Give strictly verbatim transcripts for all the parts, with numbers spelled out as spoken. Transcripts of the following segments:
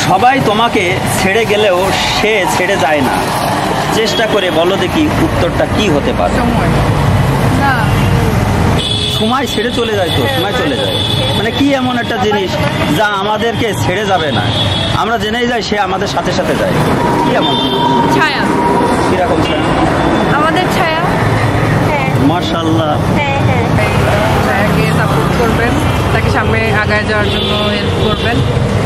সবাই তোমাকে ছেড়ে গেলেও সে ছেড়ে যায় না, চেষ্টা করে বলো দেখি উত্তরটা কি হতে পারে? সময় ছেড়ে চলে যায় তো, সময় চলে যায় মানে কি এমন একটা জিনিস যা আমাদেরকে ছেড়ে যাবে না, আমরা জেনেই যাই সে আমাদের সাথে সাথে যায়? কি এমন? ছায়া। কিরকম ছায়া? আমাদের ছায়া। মাশাআল্লাহ। হ্যাঁ হ্যাঁ, ছায়াকে সাপোর্ট করবেন, তাকে সামনে আগায় যাওয়ার জন্য হেল্প করবেন।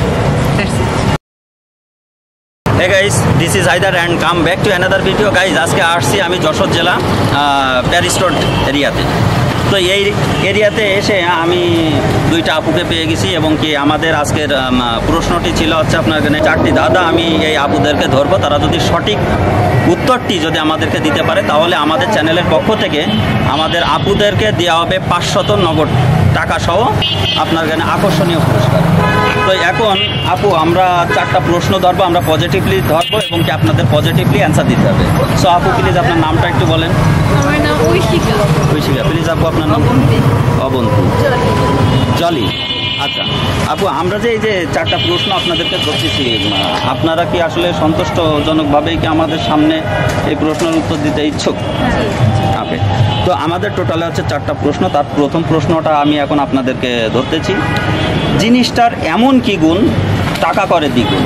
Hey guys, this is Haidar and come back to another video guys. আজকে আসছি আমি যশোর জেলা প্যারিস রোড এরিয়াতে। তো এই এরিয়াতে এসে আমি দুইটা আপুকে পেয়ে গেছি এবং কি আমাদের আজকের প্রশ্নটি ছিল হচ্ছে আপনার এখানে চারটি দাদা, আমি এই আপুদেরকে ধরবো, তারা যদি সঠিক উত্তরটি যদি আমাদেরকে দিতে পারে তাহলে আমাদের চ্যানেলের পক্ষ থেকে আমাদের আপুদেরকে দেওয়া হবে পাঁচশত নগদ টাকা সহ আপনার এখানে আকর্ষণীয় পুরস্কার। তো এখন আপু আমরা চারটা প্রশ্ন ধরবো, আমরা পজিটিভলি ধরবো এবং কি আপনাদের পজিটিভলি অ্যান্সার দিতে হবে। সো আপু প্লিজ আপনার নামটা একটু বলেন। আমার নাম ঐশিকা। ঐশিকা, প্লিজ আপু আপনার নাম? অবন্তী। জলি। আচ্ছা আপু, আমরা যে এই যে চারটা প্রশ্ন আপনাদেরকে ধরতেছি, আপনারা কি আসলে সন্তুষ্টজনকভাবেই কি আমাদের সামনে এই প্রশ্নের উত্তর দিতে ইচ্ছুক? ওকে, তো আমাদের টোটালে হচ্ছে চারটা প্রশ্ন। তার প্রথম প্রশ্নটা আমি এখন আপনাদেরকে ধরতেছি, জিনিসটার এমন কি গুণ টাকা করে দ্বিগুণ?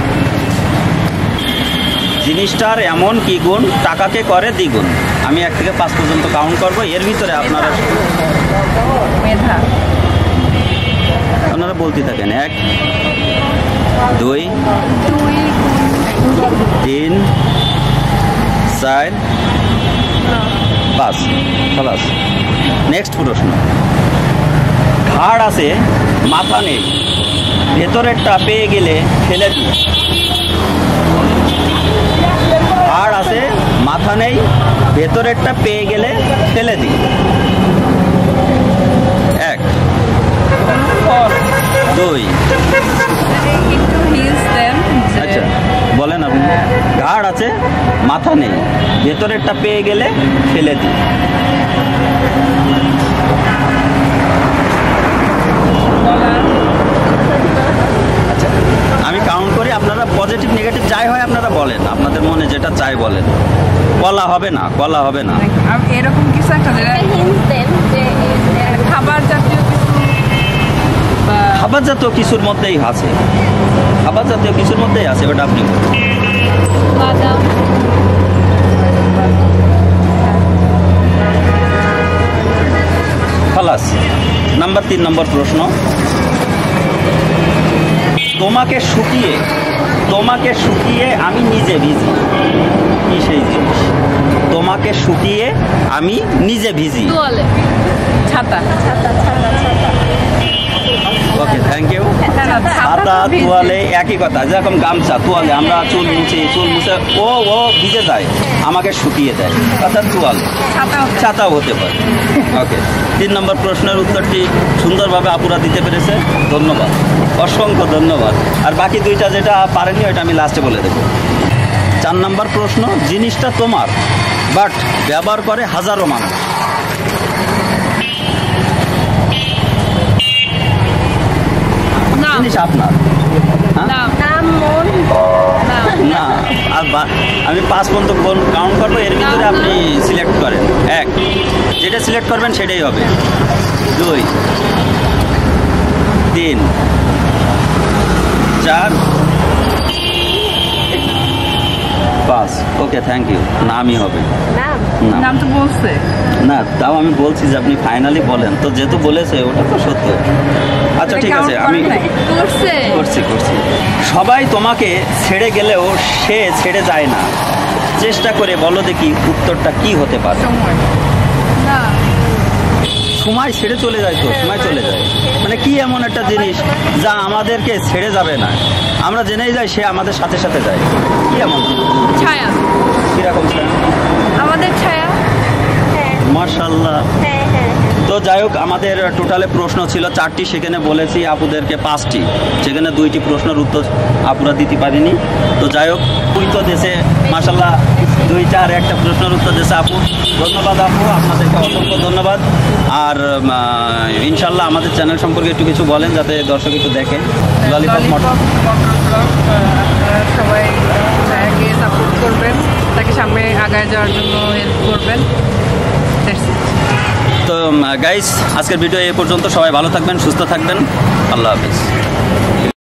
জিনিসটার এমন কি গুণ টাকাকে করে দ্বিগুণ? আমি এক থেকে পাঁচ পর্যন্ত কাউন্ট করবো, এর ভিতরে আপনারা মেধা আপনারা বলতে থাকেন। এক, দুই, তিন, চার, পাঁচ। খালাস। নেক্সট প্রশ্ন, ঘাড় আছে মাথা নেই, ভেতরেরটা পেয়ে গেলে ফেলে দিই। ঘাড় আছে মাথা নেই, ভেতরেরটা পেয়ে গেলে ফেলে দিই। এক, দুই। আচ্ছা বলেন আপনি। ঘাড় আছে মাথা নেই, ভেতরেরটা পেয়ে গেলে ফেলে দিই। আচ্ছা আমি কাউন্ট করি, আপনারা পজিটিভ নেগেটিভ যাই হয় আপনারা বলেন, আপনাদের মনে যেটা চাই বলেন। কলা হবে না, কলা হবে না, এরকম কিছু একটা খাবার জাতীয় খাবার জাতীয় কিছুর মধ্যেই আছে, খাবার জাতীয় কিছুর মধ্যেই আছে, ওটা আপনি বাদাম। খালাস। নাম্বার তিন নম্বর প্রশ্ন, তোমাকে শুকিয়ে তোমাকে শুকিয়ে আমি নিজে ভিজি, কি সেই জিনিস? তোমাকে শুকিয়ে আমি নিজে ভিজি। ছাতা। Okay, thank you. ছাতা তোয়ালে একই কথা, যেরকম গামছা তোয়ালে আমরা চুল মুছি, চুল মুছে ও ও ভিজে যায়, আমাকে শুকিয়ে দেয়, অর্থাৎ তোয়ালে। ছাতাও হতে পারে। ওকে, তিন নম্বর প্রশ্নের উত্তরটি সুন্দরভাবে আপুরা দিতে পেরেছে, ধন্যবাদ, অসংখ্য ধন্যবাদ। আর বাকি দুইটা যেটা পারেনি ওইটা আমি লাস্টে বলে দেবো। চার নম্বর প্রশ্ন, জিনিসটা তোমার বাট ব্যবহার করে হাজারো মানুষ। জিনিস আপনার না, আর আমি পাঁচ পর্যন্ত কাউন্ট করবো, এর ভিতরে আপনি সিলেক্ট করেন। এক, যেটা সিলেক্ট করবেন সেটাই হবে। দুই, তিন, চার, পাঁচ। Okay, thank you. নামই হবে। নাম তো বলছে না, তাও আমি বলছি যে আপনি ফাইনালি বলেন, তো যেহেতু বলেছে ওটা তো সত্য। আচ্ছা ঠিক আছে, আমি করছি করছি সবাই তোমাকে ছেড়ে গেলেও সে ছেড়ে যায় না, চেষ্টা করে বলো দেখি উত্তরটা কি হতে পারে? সময় ছেড়ে চলে যায় তো, সময় চলে যায় মানে কি এমন একটা জিনিস যা আমাদেরকে ছেড়ে যাবে না, আমরা জেনেই যাই সে আমাদের সাথে সাথে যায়? কি এমন? ছায়া। কিরকম ছায়া? আমাদের ছায়া। মাশাআল্লাহ। তো যাই হোক, আমাদের টোটালে প্রশ্ন ছিল চারটি, সেখানে বলেছি আপুদেরকে পাঁচটি, সেখানে দুইটি প্রশ্নের উত্তর আপুরা দিতে পারিনি। তো যাই হোক, দুই তো দেশে মাশাআল্লাহ দুইটা আর একটা প্রশ্নের উত্তর দেশে আপু। ধন্যবাদ আপু, আপনাদেরকে অসংখ্য ধন্যবাদ। আর ইনশাল্লাহ আমাদের চ্যানেল সম্পর্কে একটু কিছু বলেন যাতে দর্শক একটু দেখে। ললিপপ মটর সামনে আগায় যাওয়ার জন্য হেল্প করবেন। তো গাইস, আজকের ভিডিও এই পর্যন্ত। সবাই ভালো থাকবেন, সুস্থ থাকবেন। আল্লাহ হাফেজ।